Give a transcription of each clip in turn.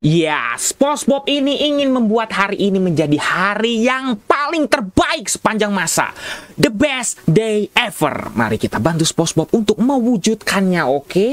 Ya, SpongeBob ini ingin membuat hari ini menjadi hari yang paling terbaik sepanjang masa. The best day ever. Mari kita bantu SpongeBob untuk mewujudkannya, oke?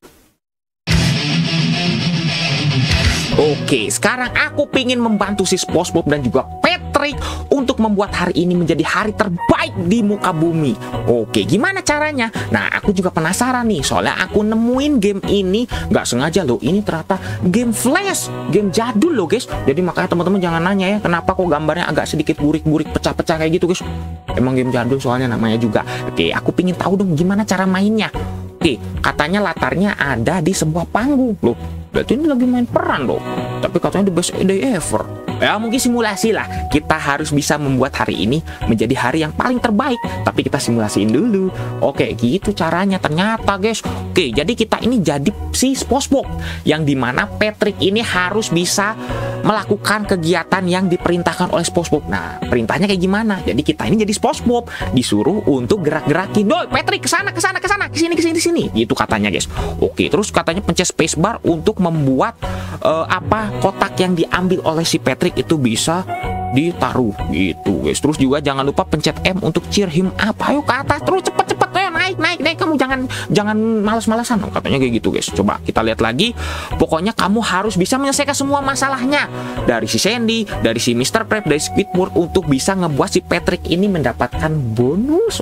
Oke, sekarang aku pingin membantu si SpongeBob dan juga Patrick untuk membuat hari ini menjadi hari terbaik di muka bumi. Oke, gimana caranya? Nah, aku juga penasaran nih, soalnya aku nemuin game ini nggak sengaja loh. Ini ternyata game Flash, game jadul loh guys. Jadi makanya teman-teman jangan nanya ya, kenapa kok gambarnya agak sedikit burik-burik, pecah-pecah kayak gitu guys. Emang game jadul soalnya namanya juga. Oke, aku pingin tahu dong gimana cara mainnya. Oke, katanya latarnya ada di sebuah panggung loh. Berarti ini lagi main peran loh. Tapi katanya the best day ever. Ya mungkin simulasi lah. Kita harus bisa membuat hari ini menjadi hari yang paling terbaik. Tapi kita simulasiin dulu. Oke, gitu caranya ternyata guys. Oke, jadi kita ini jadi si SpongeBob, yang dimana Patrick ini harus bisa melakukan kegiatan yang diperintahkan oleh SpongeBob. Nah, perintahnya kayak gimana? Jadi kita ini jadi SpongeBob, disuruh untuk gerak-gerakin. Doi, Patrick kesana, kesini. Gitu katanya guys. Oke, terus katanya pencet spacebar untuk membuat kotak yang diambil oleh si Patrick itu bisa ditaruh gitu guys. Terus juga jangan lupa pencet M untuk cheer him up. Ayo ke atas terus, cepet ayo naik. Kamu jangan malas-malasan katanya kayak gitu guys. Coba kita lihat lagi. Pokoknya kamu harus bisa menyelesaikan semua masalahnya, dari si Sandy, dari si Mr. Krabs, dari Squidward, untuk bisa ngebuat si Patrick ini mendapatkan bonus.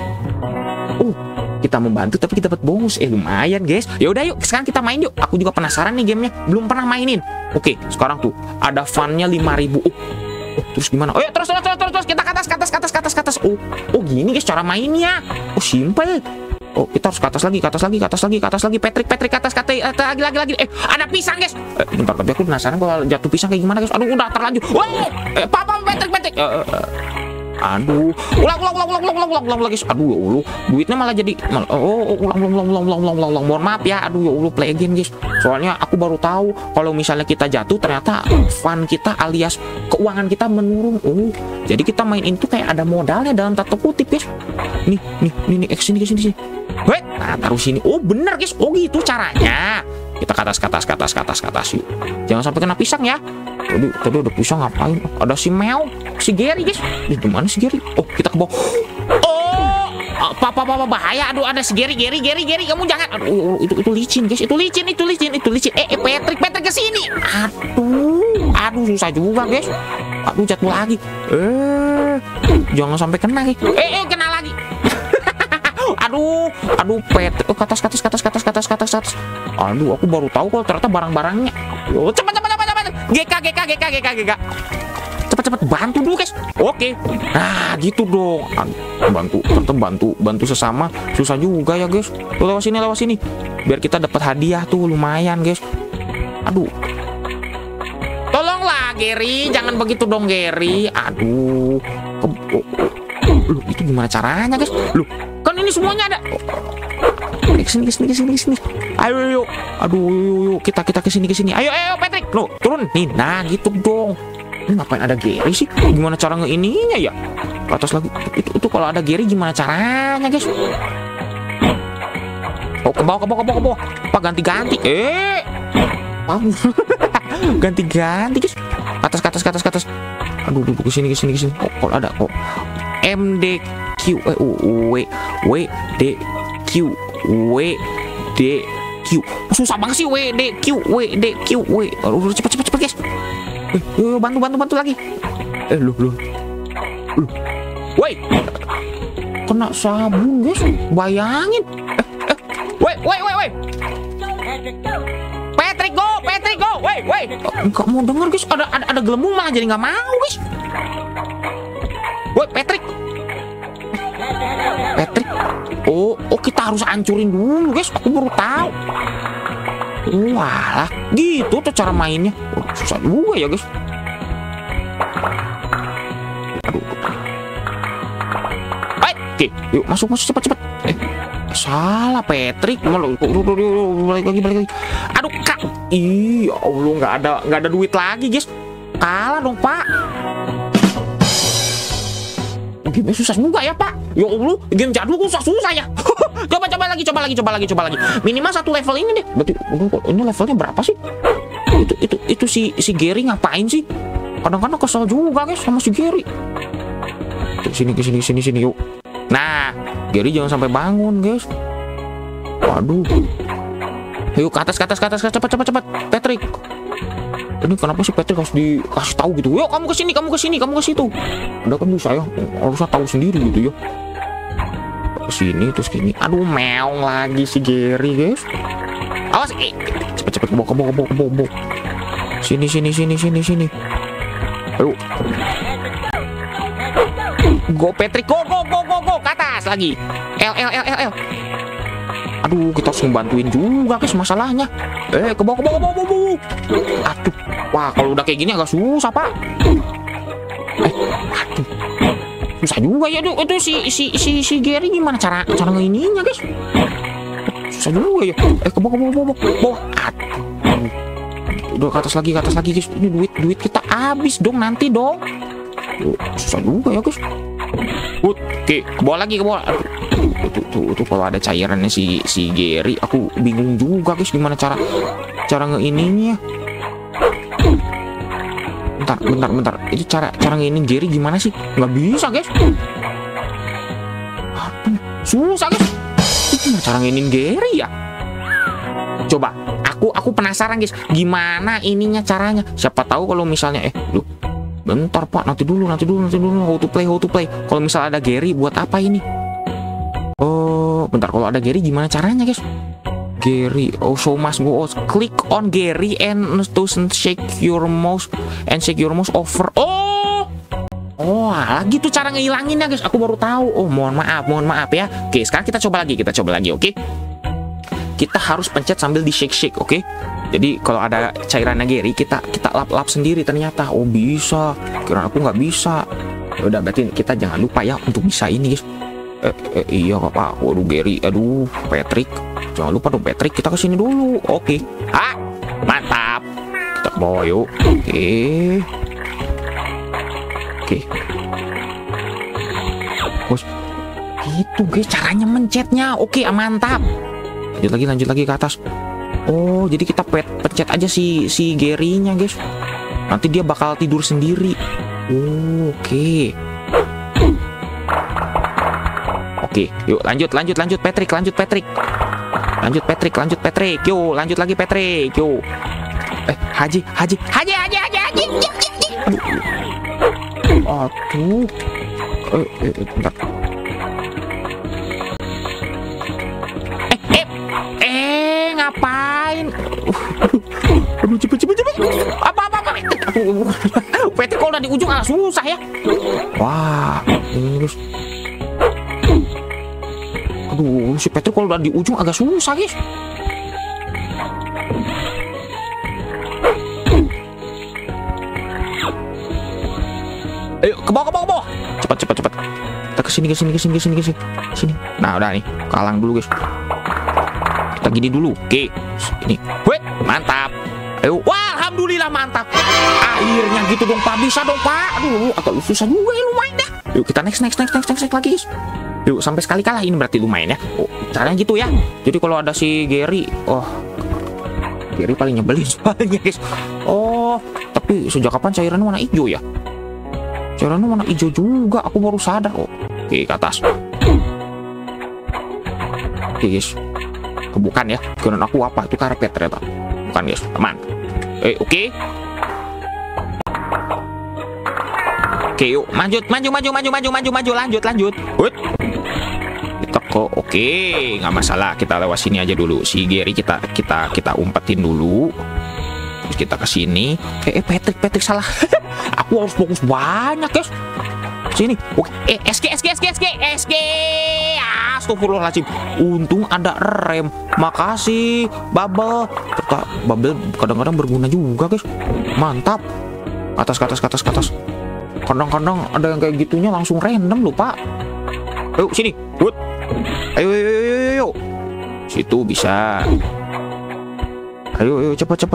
Kita membantu tapi kita dapat bonus. Lumayan guys. Ya udah yuk, sekarang kita main yuk. Aku juga penasaran nih gamenya, belum pernah mainin. Oke, sekarang tuh ada funnya 5.000. Terus gimana? Oh ya, terus kita ke atas. Oh gini guys cara mainnya. Oh simple. Oh kita harus ke atas lagi. Patrick ke atas, lagi. Ada pisang guys. Bentar, tapi aku penasaran kalau jatuh pisang kayak gimana guys. Aduh udah terlanjur. Papa Patrick. Aduh, ulang lagi. Aduh ya Allah, duitnya malah jadi ulang. Mohon maaf ya. Aduh ya Allah, play again guys. Soalnya aku baru tahu kalau misalnya kita jatuh ternyata fun kita alias keuangan kita menurun. Jadi kita main itu kayak ada modalnya dalam tanda kutip guys. Nih, kesini. Nah, taruh sini. Oh bener guys. Oh gitu caranya. Kita ke atas yuk. Jangan sampai kena pisang ya. Tadi ada pisang ngapain? Ada si Mel, si Gary guys. Di mana si Gary? Oh kita ke bawah. Apa bahaya. Aduh ada si Gary, kamu jangan. Itu licin guys. Itu licin. Patrick kesini. Aduh susah juga guys. Aduh jatuh lagi. Jangan sampai kena guys. Kena lagi. Aduh Patrick. Ke atas. Aduh aku baru tahu kalau ternyata barang-barangnya. Cepat. GK. Cepat bantu dulu guys. Oke. Nah gitu dong. Bantu sesama susah juga ya guys. Lewat sini. Biar kita dapat hadiah tuh lumayan guys. Aduh. Tolonglah Gary, jangan begitu dong Gary. Aduh. Loh, itu gimana caranya guys? Loh, kan ini semuanya ada. Kesini. Ayo yuk. Aduh, kita kesini. Ayo Patrick. Loh, turun nih. Nah, gitu dong. Ini ngapain ada Gary sih? Gimana cara ngeininya ya? Ke atas lagi. Itu kalau ada Gary gimana caranya, guys? Oh, ke bawah. Apa ganti-ganti? Ganti-ganti, guys. Atas. Aduh, kesini. Oh, kalau ada kok. MDQ WDQ. Susah banget sih WDQ. Aduh, cepet guys. Yuk, bantu lagi. Lu. Woi. Kena sabun, guys. Bayangin. Woi. Patrick go. Woi. Enggak mau denger, guys. Ada gelembung malah jadi nggak mau, guys. Woi, Patrick. Oh, kita harus hancurin dulu, guys. Aku baru tahu. Walah, gitu tuh cara mainnya. Susah juga ya, guys. Aduh. Oke, yuk masuk cepat. Salah Patrick. Balik lagi. Aduh, Kak. Ih, ya Allah, nggak ada duit lagi, guys. Kalah dong, Pak. Game susah juga ya Pak. Ya Allah, game jadul kok susah ya. Coba lagi. Minimal satu level ini deh. Berarti ini levelnya berapa sih? Itu si Gary ngapain sih? Kadang-kadang kesel juga guys sama si Gary. Sini yuk. Nah, Gary jangan sampai bangun guys. Waduh. Ayo ke atas, cepat. Patrick. Ini kenapa sih Patrick harus dikasih tahu gitu? Yuk kamu ke sini, kamu ke situ. Udah kan saya harusnya tahu sendiri gitu ya. Ke sini terus gini. Aduh, meong lagi si Gary guys. Awas, cepet ke bawah. Sini. Ayo. Go Patrick, go ke atas lagi. L. Aduh, kita harus ngebantuin juga guys masalahnya. Ke bawah. Aduh. Wah, kalau udah kayak gini agak susah, Pak. Aduh. Susah juga ya, itu si Gary gimana cara ngeininya, guys? Susah juga ya. Ke bawah. Aduh. Udah ke atas lagi, guys. Ini duit kita habis dong nanti dong. Susah juga ya, guys. Oke, ke bawah lagi. Tuh kalau ada cairannya si Gary, aku bingung juga guys gimana cara ngeininya. Bentar. Itu cara ngeinin Gary gimana sih? Nggak bisa guys. Aduh, susah guys. Itu gimana cara ngeinin Gary ya? Coba, aku penasaran guys, gimana ininya caranya? Siapa tahu kalau misalnya bentar Pak, nanti dulu. How to play. Kalau misalnya ada Gary, buat apa ini? Oh, bentar. Kalau ada Gary, gimana caranya, guys? Gary, show must go out. Click on Gary and to shake your mouse over. Oh, lagi tuh cara ngilanginnya, guys. Aku baru tahu. Oh, mohon maaf ya. Oke, sekarang kita coba lagi, oke? Kita harus pencet sambil di shake, oke? Jadi kalau ada cairannya Gary, kita lap sendiri ternyata. Oh, bisa. Kira aku nggak bisa. Udah, berarti kita jangan lupa ya untuk bisa ini, guys. Iya Pak. Waduh Gary, aduh Patrick. Jangan lupa dong Patrick, kita kesini dulu. Oke. Mantap. Kita ke bawah yuk. Oke. Bos. Itu guys caranya mencetnya. Oke, mantap. Lanjut lagi ke atas. Oh, jadi kita pencet aja si Gary-nya, guys. Nanti dia bakal tidur sendiri. Oke. Oke, yuk lanjut Patrick. Lanjut Patrick. Yuk, lanjut lagi Patrick. Yuk. Haji. Aduh. Bentar. Ngapain? Aduh, cepet. Apa? Patrick kalau udah di ujung agak susah ya. Wah, terus. Aduh, si Patrick kalau udah di ujung agak susah, guys. Ayo, ke bawah. Cepat. Kita kesini. Sini. Nah, udah nih. Kalang dulu, guys. Kita gini dulu. Oke. Ini. Wait, mantap. Ayo. Wah, alhamdulillah mantap. Akhirnya gitu dong, Pak. Bisa dong, Pak. Aduh, agak susah juga ya, lumayan dah. Yuk, kita next lagi, guys. Yuk, sampai sekali kalah ini berarti lumayan ya. Oh, caranya gitu ya. Jadi kalau ada si Gary, Gary paling nyebelin soalnya, guys. Oh, tapi sejak kapan cairannya warna hijau ya? Cairannya warna hijau juga, aku baru sadar. Oke, ke atas. Oke, guys. Bukan ya, kira aku apa? Itu karpet ternyata. Bukan, guys, teman. Oke. Oke, yuk, maju, lanjut. Kita oke, nggak masalah. Kita lewat sini aja dulu. Si Gary kita umpetin dulu. Terus kita ke sini. Patrick salah. Aku harus fokus banyak, guys. Sini. Oke, SG. Astagfirullahaladzim. Untung ada rem. Makasih, Bubble. Bubble kadang-kadang berguna juga, guys. Mantap. Atas. Kadang-kadang ada yang kayak gitunya langsung random loh, Pak. Ayo sini. Ayo. Situ bisa. Ayo cepat.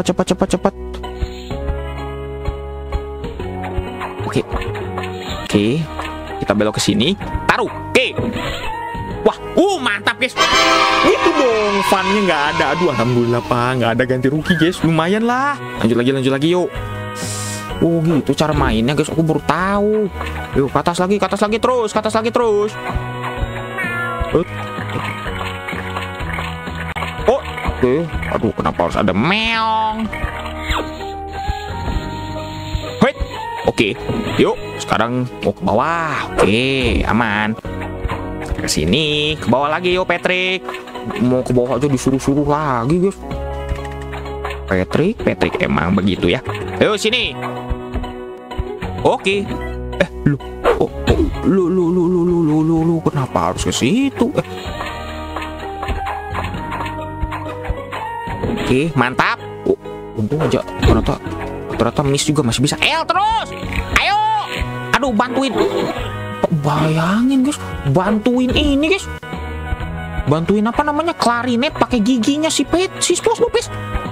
Oke. Kita belok ke sini. Taruh. Oke. Wah, Mantap guys. Itu dong, funnya nggak ada. Aduh, alhamdulillah Pak, nggak ada ganti rugi guys. Lumayan lah. Lanjut lagi yuk. Oh gitu cara mainnya guys, aku baru tahu. Yuk ke atas lagi terus, ke atas lagi terus. Oh, oke. Aduh, kenapa harus ada meong? Wait. Oke, yuk sekarang mau ke bawah. Oke, aman. Ke sini, ke bawah lagi yuk Patrick. Mau ke bawah aja disuruh-suruh lagi guys. Patrick emang begitu ya. Ayo sini. Oke. Lu kenapa harus ke situ? Oke, mantap. Untung aja ternyata miss juga masih bisa. Terus. Ayo. Aduh, bantuin. Bayangin guys, bantuin ini guys. Bantuin apa namanya? Klarinet pakai giginya si SpongeBob guys.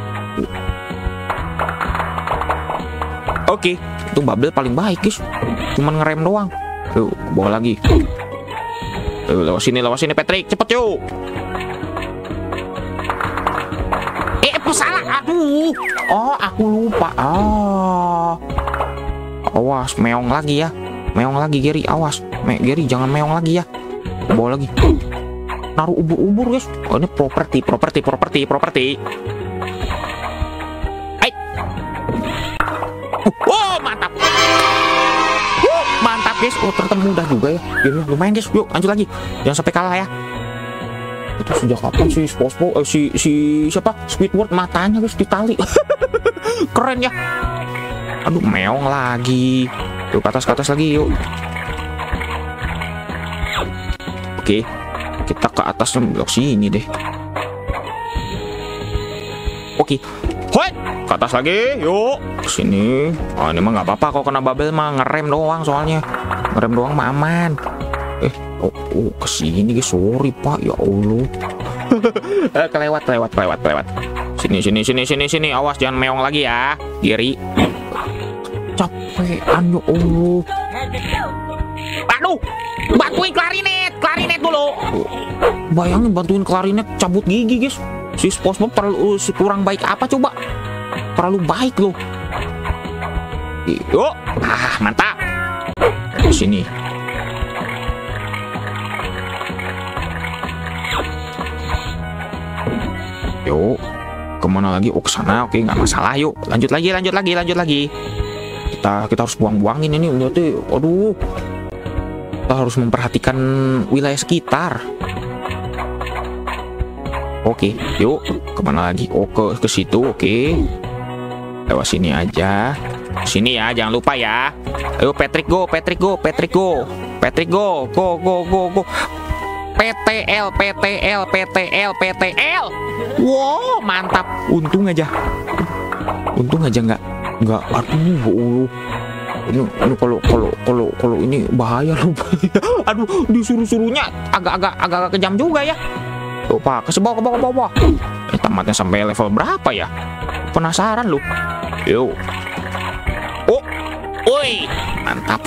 Oke, itu Bubble paling baik guys. Cuman ngerem doang. Yuk, bawa lagi. Yuk, lewat sini Patrick, cepet yuk. Salah, aduh. Oh, aku lupa. Awas, meong lagi ya. Meong lagi Gary, awas. Gary jangan meong lagi ya. Bawa lagi. Naruh ubur-ubur guys. Oh, ini properti. Mantap. Mantap guys. Oh, ternyata mudah juga ya. Ini lumayan guys. Yuk, lanjut lagi. Jangan sampai kalah ya. Itu sejak kapan sih SpongeBob si siapa? Squidward matanya guys ditali. Keren ya. Aduh, meong lagi. Yuk, ke atas lagi yuk. Oke. Kita ke atas belok sini deh. Oke. Hoi, ke atas lagi, yuk. Sini. Ini mah nggak apa-apa kok kena Bubble mah, ngerem doang soalnya. Ngerem doang mah aman. Kesini guys, sorry Pak, ya Allah. kelewat. Sini. Awas jangan meong lagi ya, Gary. Capean ya Allah. Aduh, bantuin klarinet dulu. Bayangin bantuin klarinet cabut gigi guys. Si SpongeBob terlalu kurang baik apa coba? Terlalu baik loh. Yuk, mantap. Sini. Yuk, kemana lagi? Ke sana. Oke, nggak masalah. Yuk, lanjut lagi. Kita harus buang-buangin ini. Berarti, aduh, kita harus memperhatikan wilayah sekitar. Oke, yuk, kemana lagi? Ke situ. Oke, lewat sini aja. Sini ya, jangan lupa ya. Ayo Patrick go. Go. PTL. Wow, mantap. Untung aja nggak. Aduh, ini kalau ini bahaya loh. Aduh, disuruh-suruhnya agak kejam juga ya. Tuh Pak, ke bawah. Tamatnya sampai level berapa ya? Penasaran loh. Yuk. Mantap.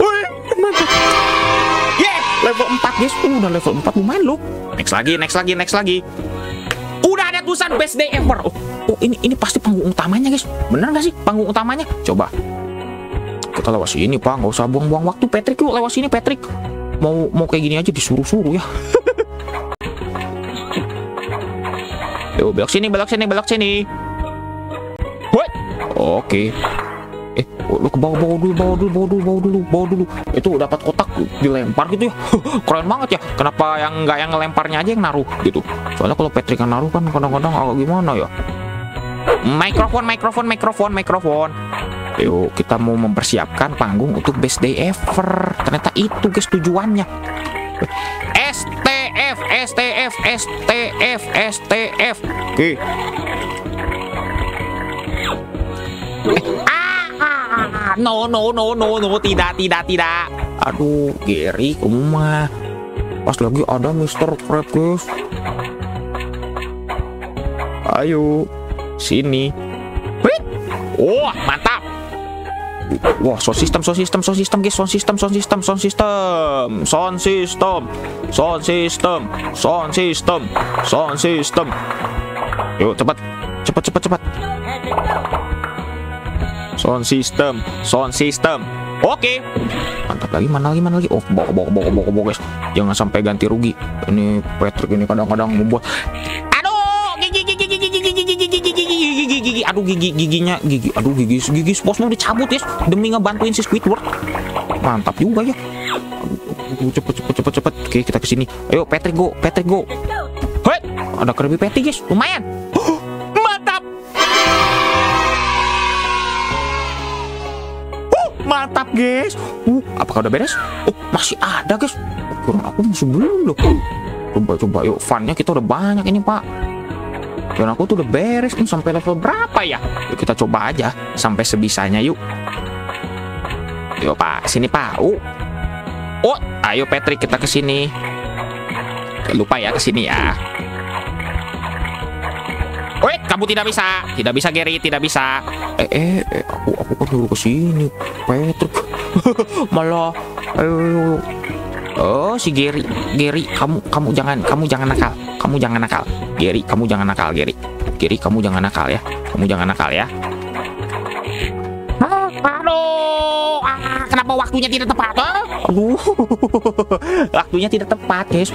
Level 4 guys. Udah level 4 lumayan loh. Next lagi. Udah ada tulisan best day ever. Ini pasti panggung utamanya guys. Bener gak sih panggung utamanya? Coba kita lewat sini Pak, nggak usah buang-buang waktu. Patrick yuk, lewat sini Patrick. Mau kayak gini aja disuruh-suruh ya. Yuk, belok sini. Oke. Lu ke bawah dulu. Itu dapat kotak dilempar gitu ya. Keren banget ya. Kenapa yang ngelemparnya aja yang naruh gitu? Soalnya kalau Patrick yang naruh kan kadang-kadang agak gimana ya. Mikrofon. Yuk, kita mau mempersiapkan panggung untuk best day ever. Ternyata itu guys tujuannya. STF. Oke. No, tidak. Aduh, Gary, kamu mah pas lagi ada Mr. Krab guys. Ayo, sini. Mantap. Wah, sound system guys, sound system. Yuk, cepat. Sound system. Oke. Mantap lagi, mana lagi. Oh, bawa guys. Jangan sampai ganti rugi. Ini Patrick ini kadang-kadang membuat. Aduh, gigi. Aduh, giginya. Aduh, gigi SpongeBob dicabut guys demi ngebantuin si Squidward. Mantap juga ya. Aduh, cepet. Oke, kita kesini. Ayo, Patrick go. Hei, ada Krabby Patty guys, lumayan. Mantap guys. Apakah udah beres? Oh, masih ada guys. Kurang aku masih belum loh. Coba yuk, funnya kita udah banyak ini pak. Dan aku tuh udah beres nih sampai level berapa ya? Yuk kita coba aja sampai sebisanya yuk. Yuk pak, sini pak. Oh, ayo Patrick kita kesini. Jangan lupa ya kesini ya. Wait, kamu tidak bisa Gary, tidak bisa. Aku kan dulu kesini, Patrick. Malah, ayo. Oh, si Gary, kamu jangan nakal, Gary, kamu jangan nakal, Gary, kamu jangan nakal ya. Aduh, kenapa waktunya tidak tepat? Aduh, waktunya tidak tepat, guys.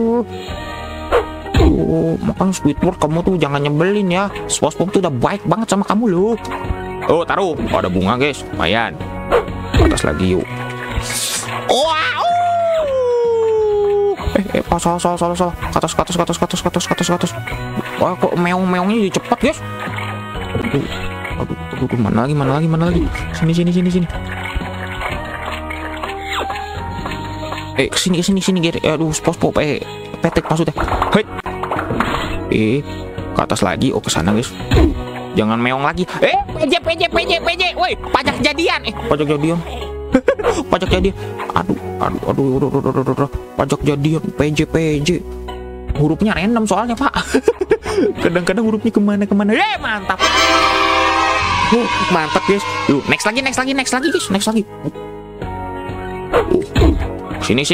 Makanya Squidward kamu tuh jangan nyebelin ya. SpongeBob tuh udah baik banget sama kamu loh. Oh, taruh. Oh, ada bunga guys, lumayan. Atas lagi yuk. Wow. Salah. Ke atas. Wah, kok meong-meongnya jadi cepat guys. Aduh, mana lagi. Sini. Kesini Gary. Aduh, SpongeBob. Patrick maksudnya. Hei. Ke atas lagi. Oh, ke sana guys. Jangan meong lagi. PJ. Woi, pajak jadian. Pajak jadian. Aduh. Pajak jadian. PJ. Hurufnya random soalnya, Pak. Kadang-kadang hurufnya kemana. Mantap. Mantap, guys. Yuk, next lagi, guys. Next lagi. Sini.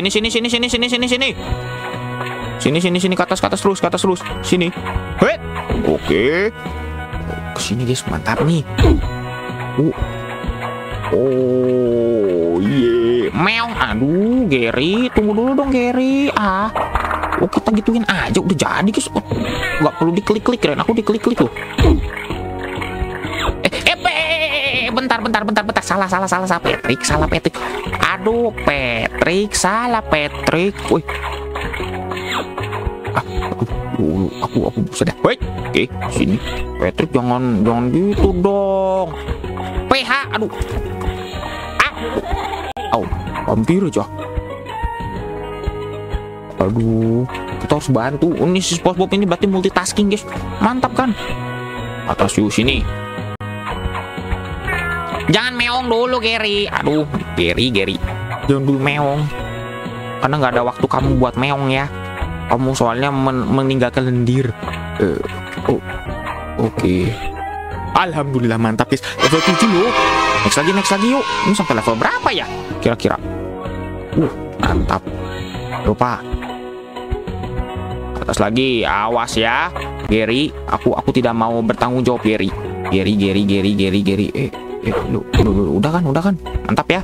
Sini, ke atas terus. Sini. Hei. Oke. Kesini guys, mantap nih. Oh, meong. Aduh, Gary, tunggu dulu dong, Gary. Oh, kita gituin aja udah jadi guys. Nggak perlu diklik-klik, Ren. Aku diklik-klik loh. Bentar. Salah Patrick. Aduh, Patrick, salah Patrick. Wih. Aku sudah. Wait. Oke, sini. Patrick jangan gitu dong. PH, aduh. Hampir aja. Aduh, kita harus bantu. Ini si SpongeBob ini berarti multitasking, guys. Mantap kan? Atas yuk sini. Jangan meong dulu, Gary. Aduh, Gary. Jangan dulu meong. Karena nggak ada waktu kamu buat meong ya. Kamu soalnya meninggalkan lendir. Oke. Alhamdulillah mantap guys. Level 7 loh. Next lagi yuk. Ini sampai level berapa ya? Kira-kira. Mantap. Lupa. Atas lagi. Awas ya, Gary. Aku tidak mau bertanggung jawab, Gary. Gary. Udah kan? Mantap ya.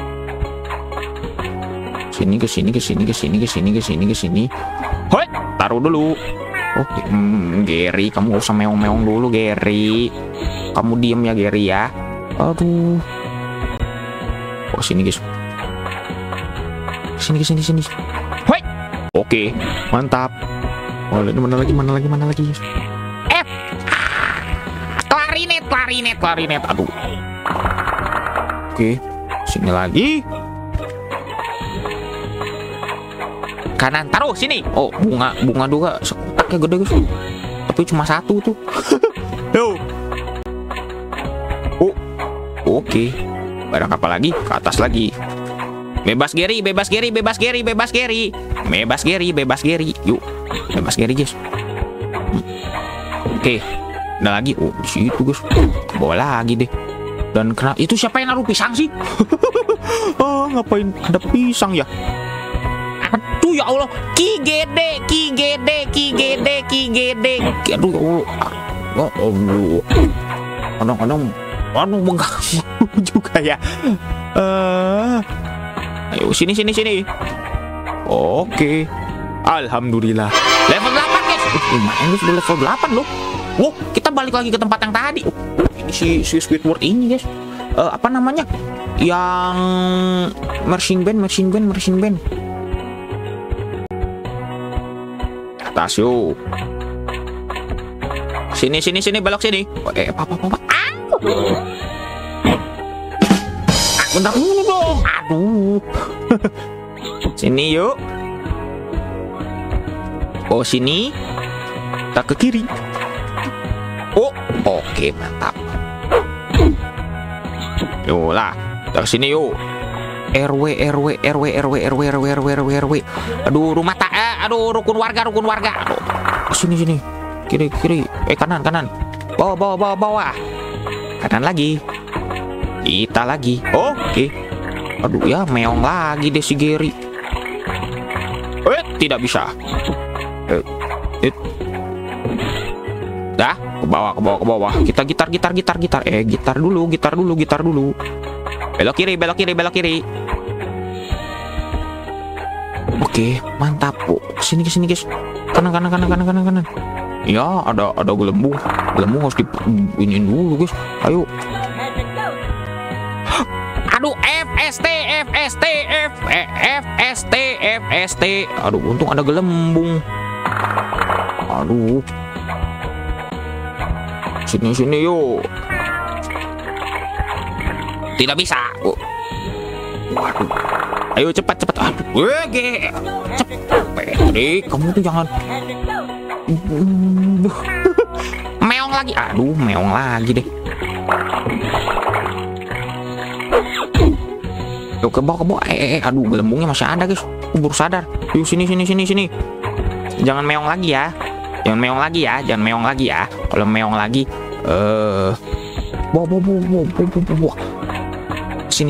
Sini ke sini. Hoi, taruh dulu. Oke, Gary, kamu gak usah meong-meong dulu, Gary. Kamu diem ya, Gary ya. Aduh. Oh, sini guys. Sini. Hoi. Oke, mantap. Oh, mana lagi guys. F. Klarinet. Aduh. Oke, sini lagi. Kanan, taruh sini. Oh, bunga juga sekotaknya gede guys. Tapi cuma satu tuh. Oke. Barang apa lagi? Ke atas lagi. Bebas Gary. Yuk, bebas Gary guys. Oke. Ada lagi. Oh, di situ guys. Bawa lagi deh. Dan kenapa itu siapa yang naruh pisang sih? Oh, ngapain ada pisang ya? Aduh ya Allah, Ki Gede. Aduh ya Allah. Oh Allah. Kadang-kadang mengganggu juga ya. Ayo sini. Oke. Alhamdulillah. Level 8 guys. Lumayan guys, udah level 8 loh. Wow, kita balik lagi ke tempat yang tadi. Ini si Squidward ini guys. Apa namanya? Yang marching band. Atas yuk. Sini, belok sini. Apa? Bentar dulu dong. Aduh. Sini yuk. Oh, sini. Kita ke kiri. Oh, oke, mantap. Yuk lah, kita ke sini yuk. RW. Aduh, rukun warga. Aduh. Sini. Kiri. Kanan. Bawah. Kanan lagi. Kita lagi. Oke. Aduh ya, meong lagi deh si Gary. Tidak bisa. Dah, ke bawah. Kita gitar. Gitar dulu. Belok kiri. Oke, mantap. Sini guys. Kanan. Ya, ada gelembung. Gelembung harus diinin dulu guys. Ayo. Aduh, FST. Aduh, untung ada gelembung. Aduh. Sini yuk. Tidak bisa. Waduh. Ayo cepat. Aduh, cepet. Kamu tuh jangan. Meong lagi. Aduh, meong lagi deh. Yuk ke bawah. Aduh, gelembungnya masih ada guys. Baru sadar. Yuk sini. Jangan meong lagi ya. Jangan meong lagi ya. Kalau meong lagi, Sini.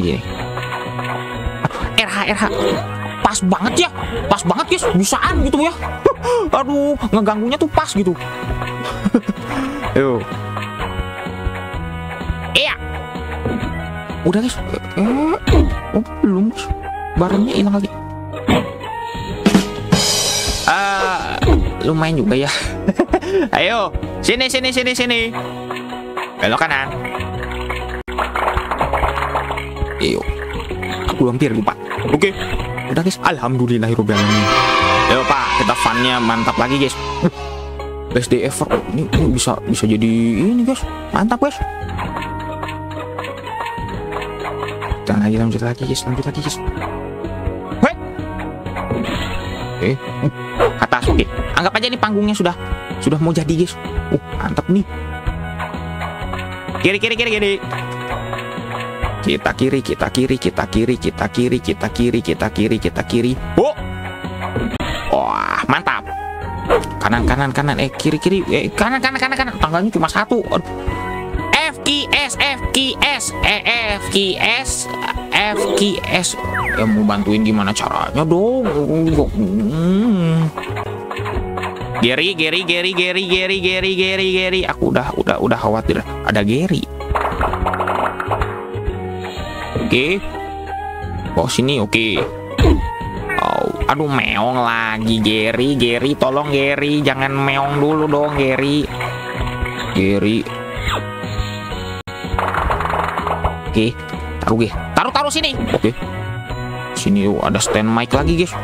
RH. Pas banget guys. Bisaan gitu ya. Aduh, ngeganggunya tuh pas gitu. Yuk. Iya. Udah guys. Belum. Barangnya hilang lagi. Lumayan juga ya. Ayo, sini. Belok kanan. Ayo. Aku hampir lupa. Oke. Udah guys, alhamdulillahirobbilalamin. Ayo Pak, kita funnya mantap lagi guys. SDF ini bisa jadi ini guys. Mantap guys. Lanjut lagi guys. Oke. Atas, oke. Anggap aja ini panggungnya sudah mau jadi guys. Mantap nih. Kiri. Kita kiri. Wah, mantap. Kanan. Kiri. Kanan. Tangganya cuma satu. FKS. Ya mau bantuin gimana caranya dong? Gary. Aku udah khawatir ada Gary. Oke. Oh sini oke. Oh, aduh meong lagi Gary, tolong Gary, jangan meong dulu dong Gary. Oke, taruh sini. Oke. Sini ada stand mic lagi guys.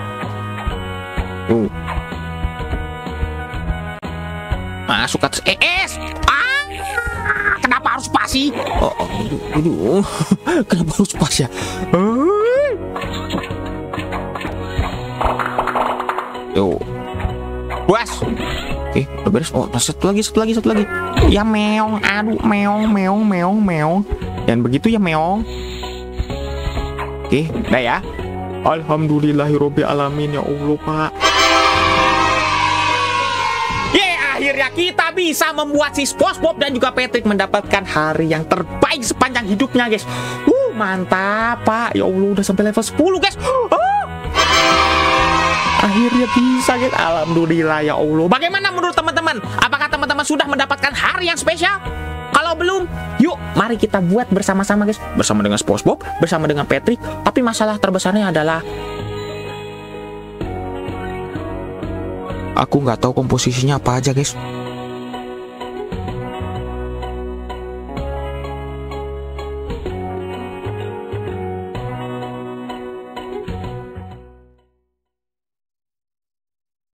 Masuk ke kenapa harus spasi? Aduh. Kenapa harus spasi ya? Puas. Oke, udah beres. Oh, satu lagi. Ya meong, aduh meong. Dan begitu ya meong. Oke, udah ya. Alhamdulillahirobbilalamin ya Allah Pak. akhirnya kita bisa membuat si SpongeBob dan juga Patrick mendapatkan hari yang terbaik sepanjang hidupnya, guys. Mantap, Pak. Ya Allah, udah sampai level 10, guys. Akhirnya bisa, guys. Alhamdulillah, ya Allah. Bagaimana menurut teman-teman? Apakah teman-teman sudah mendapatkan hari yang spesial? Kalau belum, yuk mari kita buat bersama-sama, guys. Bersama dengan SpongeBob, bersama dengan Patrick. Tapi masalah terbesarnya adalah aku nggak tahu komposisinya apa aja, guys.